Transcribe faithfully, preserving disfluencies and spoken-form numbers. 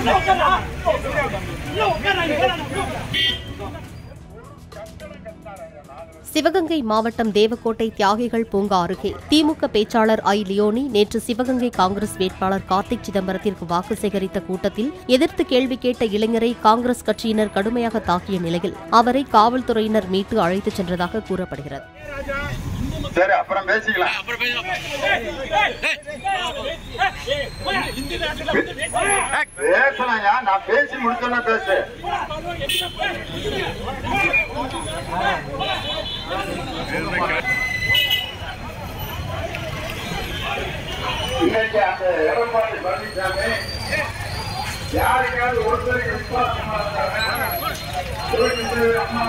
சிவகங்கை மாவட்டம் தேவக்கோட்டை தியாகிகள் பூங்கா அருகே திமுக பேச்சாளர் ஐ லியோனி நேற்று சிவகங்கை காங்கிரஸ் வேட்பாளர் கார்த்திக் சிதம்பரத்திற்கு வாக்கு சேகரித்த கூட்டத்தில் எதிர்த்து கேள்வி கேட்ட இளைஞரை காங்கிரஸ் கட்சியினர் கடுமையாக தாக்கிய நிலையில் அவரை காவல்துறையினர் மீட்டு அழைத்துச் சென்றதாக கூறப்படுகிறது. சரி, அப்புறம் பேசிக்கலாம். பேசலாம்யா, நான் பேசி முடிச்சோன்னா பேசு. இன்னைக்கு அந்த எடப்பாடி பழனிசாமி யாருக்காவது ஒருத்தருக்கு விசுவாசமா இருந்தாங்க, அம்மா